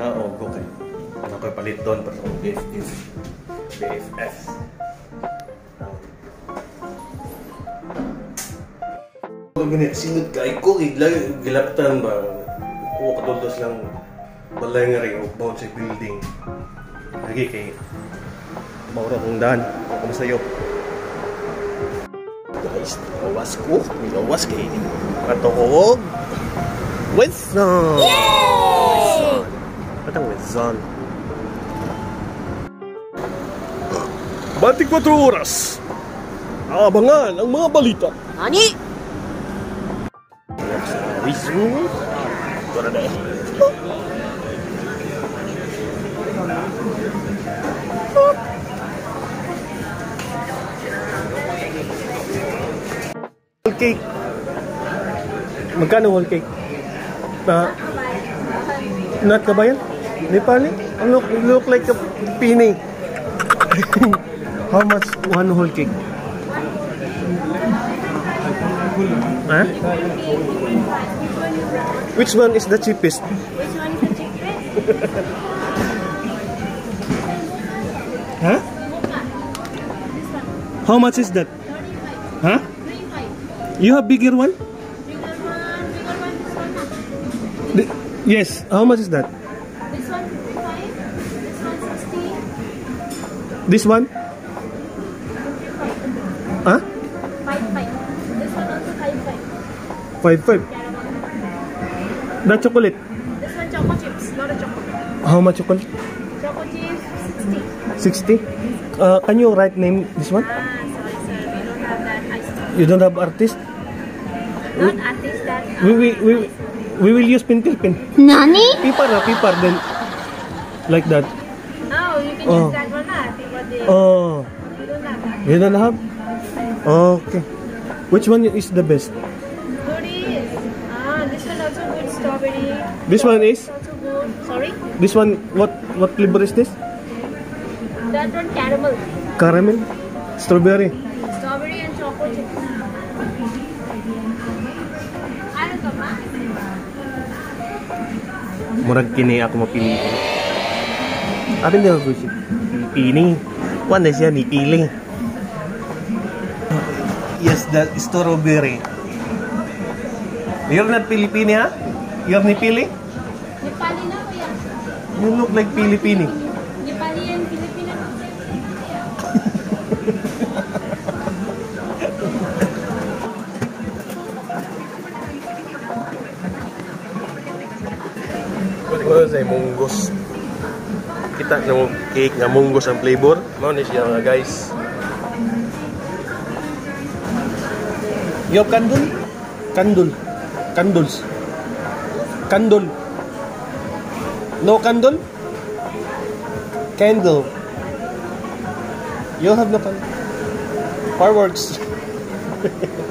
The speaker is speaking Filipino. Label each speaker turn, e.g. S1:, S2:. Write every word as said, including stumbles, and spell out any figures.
S1: Ah, oo, okay. Ano ko palit doon para sa bFf. bFf. Kung ganit, sinod ka, ikaw, gilaptan ba? Kung katuldos lang, balay nga rin, upbound sa building. Lagi kay maura kong daan. Ako na sa'yo. Guys, nilawas ko. Nilawas kay Katokog. Wenzon! Yay! Patang Wenzon. Batik kwatro oras. Abangan ang mga balita.
S2: Nani?
S1: Wenzon. Ito na dahil. Whole cake. Magkano whole cake? Uh, not kabayan? Nepali? Look, look like a penny. How much one whole cake? Huh? Which one is the cheapest?
S2: Which one is the cheapest?
S1: Huh? How much is that?
S2: thirty-five.
S1: Huh?
S2: thirty-five.
S1: You have bigger one?
S2: Bigger one, bigger one, this one.
S1: The, yes. How much is that?
S2: This one fifty-five. This one sixty.
S1: This one? Huh?
S2: five five. This one also five five.
S1: Five five. The chocolate.
S2: This one choco chips, not a choco.
S1: How much chocolate?
S2: Choco chips sixty.
S1: Sixty. Uh, can you write name this one?
S2: Ah, sorry sir, we don't have that ice cream.
S1: You don't have artist?
S2: Not artist that. Uh,
S1: We we we we will use pencil pen.
S2: Nani?
S1: Paper na paper then like that.
S2: Oh, you can
S1: Oh.
S2: use that one lah. Paper day.
S1: Oh,
S2: We don't have that.
S1: you don't have? Okay. Which one is the best?
S2: Good is. Ah, this one also good. Strawberry.
S1: This one is?
S2: Also good. Sorry?
S1: This one, what what flavor is this?
S2: That one caramel.
S1: Caramel? Strawberry?
S2: Strawberry and choco chips. Ano ka ba?
S1: Murag kini ako mapili. Atin din ako si Pilipini. Kuan na siya ni Pili. Yes, that strawberry. You're not Filipini, ha? You're ni Pili?
S2: Nepali na kuya.
S1: You look like Filipini.
S2: Nepali and Filipino.
S1: Ano sa munggos? Kita na mo cake nga munggos ang flavor. Mao ni siya mga guys. Yo kandul? Kandul. Kanduls. Kandul. No candle? Candle. You have no candle. Fireworks.